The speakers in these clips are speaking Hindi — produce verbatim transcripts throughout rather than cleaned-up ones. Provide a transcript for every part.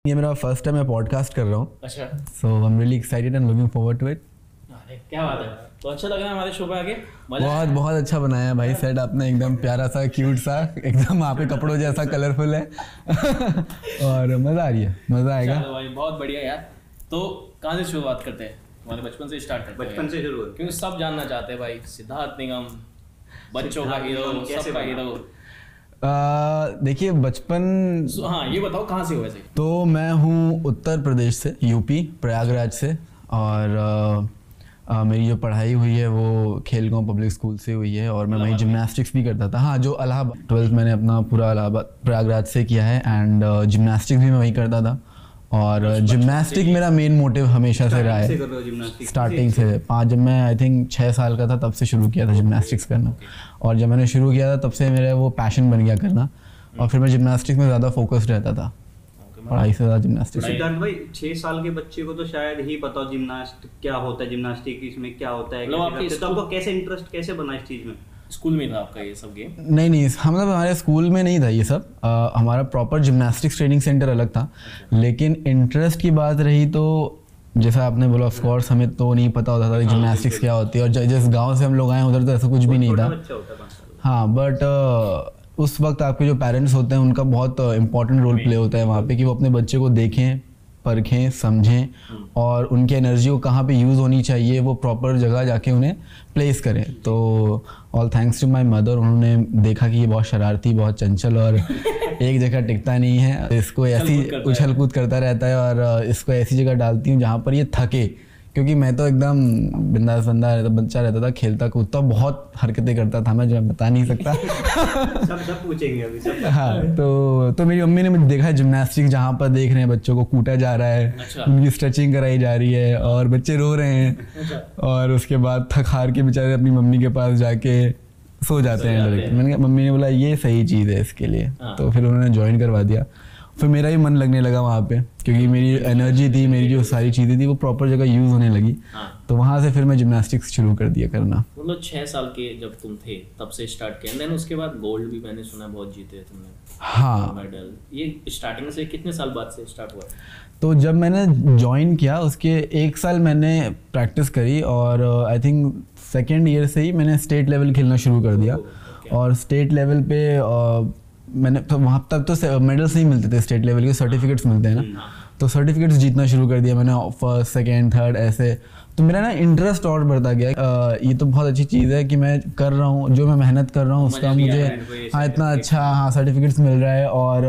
ये मेरा फर्स्ट टाइम मैं पॉडकास्ट कर रहा हूँ. अच्छा. So I'm really excited and looking forward to it. अरे क्या बात है. तो अच्छा लग रहा है हमारे शो पे आके. बहुत बहुत अच्छा बनाया है भाई. सेट आपने एकदम प्यारा सा क्यूट सा एकदम वहाँ पे कपड़ों जैसा कलरफुल है और मज़ा आ रही है. मज़ा आएगा. चलो भाई बहुत बढ़िया यार. तो कहाँ से शुरुआत करते हैं? हमारे बचपन से स्टार्ट करते हैं. बचपन से शुरू क्योंकि सब जानना चाहते हैं भाई. सिद्धार्थ निगम बच्चों का हीरो, सबका हीरो. देखिए बचपन. हाँ ये बताओ कहाँ से हो वैसे? तो मैं हूँ उत्तर प्रदेश से, यूपी प्रयागराज से. और आ, आ, मेरी जो पढ़ाई हुई है वो खेल गांव पब्लिक स्कूल से हुई है और मैं वहीं जिम्नास्टिक्स भी करता था. हाँ जो इलाहाबाद ट्वेल्थ मैंने अपना पूरा इलाहाबाद प्रयागराज से किया है एंड जिम्नास्टिक्स भी मैं वहीं करता था. और जिम्नास्टिक मेरा मेन मोटिव हमेशा से रहा है. स्टार्टिंग से पाँच जब मैं आई थिंक छः साल का था तब से शुरू किया था जिम्नास्टिक्स करना. और जब मैंने शुरू किया था तब से मेरा वो पैशन बन गया करना. और फिर मैं जिम्नास्टिक्स में ज़्यादा फोकस्ड रहता था, पढ़ाई से ज़्यादा जिम्नास्टिक्स. सिद्धार्थ भाई छः साल के बच्चे को तो शायद ही पता हो जिम्नास्टिक क्या होता है, जिम्नास्टिक इसमें क्या होता है. तो आपको कैसे इंटरेस्ट कैसे बना इस चीज़ में? स्कूल में था आपका ये सब गेम? नहीं नहीं हम मतलब हमारे स्कूल में नहीं था ये सब. आ, हमारा प्रॉपर जिम्नास्टिक्स ट्रेनिंग सेंटर अलग था. लेकिन इंटरेस्ट की बात रही तो जैसा आपने बोला ऑफ कोर्स हमें तो नहीं पता होता था जिम्नास्टिक्स क्या होती है. और जिस गांव से हम लोग आए उधर तो ऐसा कुछ भी नहीं था. हाँ बट उस वक्त आपके जो पेरेंट्स होते हैं उनका बहुत इंपॉर्टेंट रोल प्ले होता है वहाँ पे कि वो अपने बच्चे को देखें, परखें, समझें और उनकी एनर्जी को कहाँ पे यूज़ होनी चाहिए वो प्रॉपर जगह जाके उन्हें प्लेस करें. तो ऑल थैंक्स टू माय मदर. उन्होंने देखा कि ये बहुत शरारती, बहुत चंचल और एक जगह टिकता नहीं है. इसको ऐसी उछल कूद करता रहता है और इसको ऐसी जगह डालती हूँ जहाँ पर ये थके. क्योंकि मैं तो एकदम बिंदास बंदा रहता बच्चा रहता था, खेलता कूदता, बहुत हरकतें करता था मैं जो मैं बता नहीं सकता. सब सब पूछेंगे अभी सब. हाँ तो तो मेरी मम्मी ने मुझे देखा है जिम्नास्टिक जहाँ पर देख रहे हैं बच्चों को कूटा जा रहा है. अच्छा. उनकी स्ट्रेचिंग कराई जा रही है और बच्चे रो रहे हैं. अच्छा. और उसके बाद थक हार के बेचारे अपनी मम्मी के पास जाके सो जाते हैं डायरेक्ट. मैंने कहा मम्मी ने बोला ये सही चीज़ है इसके लिए. तो फिर उन्होंने ज्वाइन करवा दिया. फिर मेरा ही मन लगने लगा वहाँ पे क्योंकि मेरी एनर्जी थी, मेरी जो सारी चीज़ें थी वो प्रॉपर जगह यूज़ होने लगी. हाँ. तो वहाँ से फिर मैं जिम्नास्टिक्स शुरू कर दिया करना. मतलब छः साल के जब तुम थे तब से स्टार्ट किया. देन उसके बाद गोल्ड भी मैंने सुना बहुत जीते तुमने. हाँ मेडल. ये स्टार्टिंग से कितने साल बाद से स्टार्ट हुआ? तो जब मैंने ज्वाइन किया उसके एक साल मैंने प्रैक्टिस करी और आई थिंक सेकेंड ईयर से ही मैंने स्टेट लेवल खेलना शुरू कर दिया. और स्टेट लेवल पे uh, मैंने तो वहाँ तक तो मेडल्स नहीं मिलते थे, स्टेट लेवल के सर्टिफिकेट्स मिलते हैं ना. तो सर्टिफिकेट्स जीतना शुरू कर दिया मैंने, फर्स्ट सेकंड थर्ड ऐसे. तो मेरा ना इंटरेस्ट और बढ़ता गया. आ, ये तो बहुत अच्छी चीज़ है कि मैं कर रहा हूँ, जो मैं मेहनत कर रहा हूँ उसका मुझे हाँ इतना अच्छा हाँ सर्टिफिकेट्स मिल रहा है. और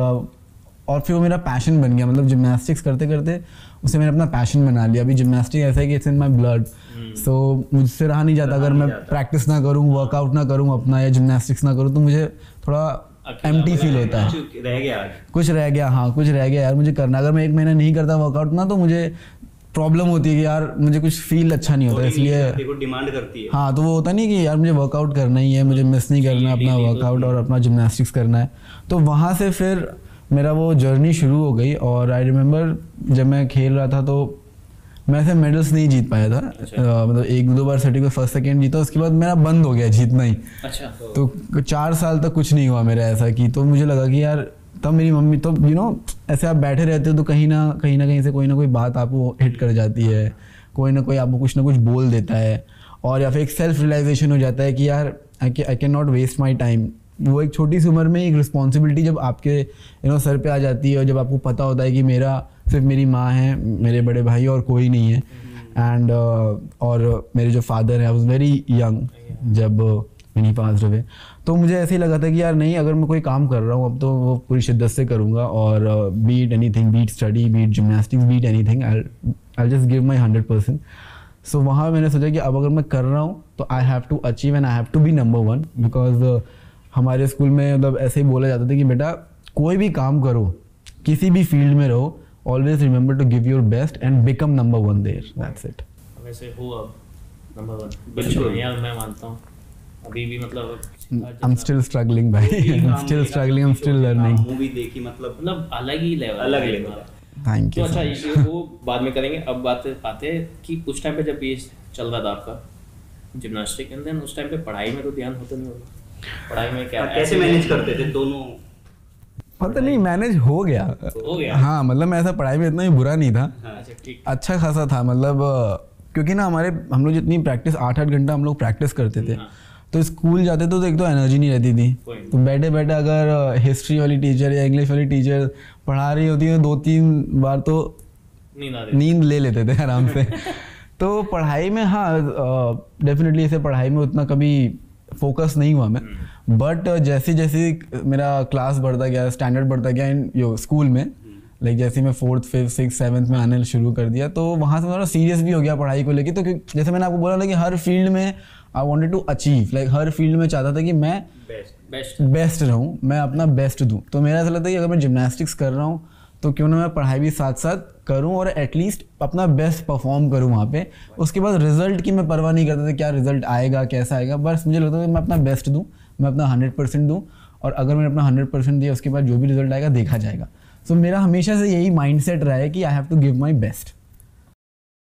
और फिर वो मेरा पैशन बन गया. मतलब जिम्नास्टिक्स करते करते उसे मैंने अपना पैशन बना लिया. अभी जिम्नास्टिक ऐसा है कि इट्स इन माई ब्लड. सो मुझसे रहा नहीं जाता. अगर मैं प्रैक्टिस ना करूँ, वर्कआउट ना करूँ अपना या जिम्नास्टिक्स ना करूँ तो मुझे थोड़ा एम्प्टी फील होता है. रह गया कुछ रह गया. हाँ कुछ रह गया यार मुझे करना. अगर मैं एक महीना नहीं करता वर्कआउट ना तो मुझे प्रॉब्लम होती है कि यार मुझे कुछ फील अच्छा नहीं होता. इसलिए डिमांड करती है. हाँ तो वो होता नहीं कि यार मुझे वर्कआउट करना ही है, मुझे मिस नहीं करना अपना वर्कआउट और अपना जिम्नास्टिक्स करना है. तो वहाँ से फिर मेरा वो जर्नी शुरू हो गई. और आई रिमेंबर जब मैं खेल रहा था तो मैं ऐसे मेडल्स नहीं जीत पाया था. अच्छा. uh, मतलब एक दो बार सर्टिफिकेट फर्स्ट सेकंड जीता, उसके बाद मेरा बंद हो गया जीतना ही. अच्छा. तो चार साल तक कुछ नहीं हुआ मेरा ऐसा कि. तो मुझे लगा कि यार तब मेरी मम्मी तो यू नो ऐसे आप बैठे रहते हो तो कहीं ना कहीं ना कहीं से कोई ना कोई बात आपको हिट कर जाती है, कोई ना कोई आपको कुछ ना कुछ बोल देता है. और या फिर एक सेल्फ रियलाइजेशन हो जाता है कि यार I can not waste my time. वो एक छोटी सी उम्र में एक रिस्पॉन्सिबिलिटी जब आपके यू नो सर पे आ जाती है और जब आपको पता होता है कि मेरा सिर्फ मेरी माँ है, मेरे बड़े भाई और कोई नहीं है. एंड uh, और मेरे जो फादर हैं आई वाज वेरी यंग जब मिनी पास रहे. तो मुझे ऐसे ही लगा था कि यार नहीं अगर मैं कोई काम कर रहा हूँ अब तो वो पूरी शिद्दत से करूँगा. और beat anything, beat study, beat gymnastics, beat anything, I I just give my hundred percent. So वहाँ मैंने सोचा कि अब अगर मैं कर रहा हूँ तो I have to achieve and I have to be number one. Because हमारे स्कूल में मतलब ऐसे ही बोला जाता था कि बेटा कोई भी काम करो, किसी भी फील्ड में रहो, always remember to give your best and become number one there. That's it. वैसे हो अब नंबर वन बिल्कुल यार मैं मानता हूँ. अभी भी मतलब I'm still struggling भाई. I'm still struggling. I'm still learning. Movie देखी मतलब मतलब अलग ही लेवल. अलग लेवल. Thank you. तो अच्छा ये वो बाद में करेंगे. अब बात आते हैं कि उस टाइम पे जब ये चल रहा था आपका जिम्नास्टिक एंड देन उस टाइम पे पढ़ाई में तो ध्यान होता नहीं होगा. पढ़ाई में क्या कैसे मैनेज करते थे दोनों? पता नहीं मैनेज हो गया हो गया हाँ मतलब मैं ऐसा पढ़ाई में इतना ही बुरा नहीं था अच्छा ठीक अच्छा खासा था मतलब क्योंकि ना हमारे हम लोग जितनी प्रैक्टिस आठ आठ घंटा हम लोग प्रैक्टिस करते थे तो स्कूल जाते तो एक तो एनर्जी नहीं रहती थी तो बैठे बैठे अगर हिस्ट्री वाली टीचर या इंग्लिश वाली टीचर पढ़ा रही होती है दो तीन बार तो नींद ले लेते थे आराम से तो पढ़ाई में हाँ डेफिनेटली ऐसे पढ़ाई में उतना कभी फोकस नहीं हुआ मैं बट जैसे जैसे मेरा क्लास बढ़ता गया स्टैंडर्ड बढ़ता गया इन यो स्कूल में लाइक जैसे मैं फोर्थ फिफ्थ सिक्स सेवन्थ में आने शुरू कर दिया तो वहाँ से थोड़ा सीरियस भी हो गया पढ़ाई को लेके तो जैसे मैंने आपको बोला ना कि हर फील्ड में I wanted to achieve like हर फील्ड में चाहता था कि मैं बेस्ट बेस्ट रहूँ मैं अपना बेस्ट दूँ तो मेरा ऐसा लगता है कि अगर मैं जिमनास्टिक्स कर रहा हूँ तो क्यों ना मैं पढ़ाई भी साथ साथ करूं और एटलीस्ट अपना बेस्ट परफॉर्म करूं वहाँ पे उसके बाद रिजल्ट की मैं परवाह नहीं करता था क्या रिजल्ट आएगा कैसा आएगा बस मुझे लगता था कि मैं अपना बेस्ट दूं मैं अपना हंड्रेड परसेंट दूं और अगर मैंने अपना हंड्रेड परसेंट दिया उसके बाद जो भी रिजल्ट आएगा देखा जाएगा सो so, मेरा हमेशा से यही माइंडसेट रहा है कि I have to give my best